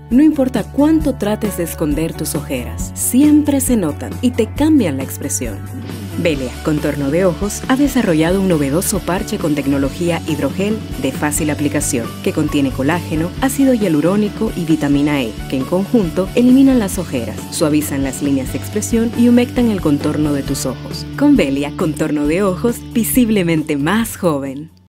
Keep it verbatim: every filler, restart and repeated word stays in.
No importa cuánto trates de esconder tus ojeras, siempre se notan y te cambian la expresión. Velia Contorno de Ojos ha desarrollado un novedoso parche con tecnología hidrogel de fácil aplicación que contiene colágeno, ácido hialurónico y vitamina E, que en conjunto eliminan las ojeras, suavizan las líneas de expresión y humectan el contorno de tus ojos. Con Velia Contorno de Ojos, visiblemente más joven.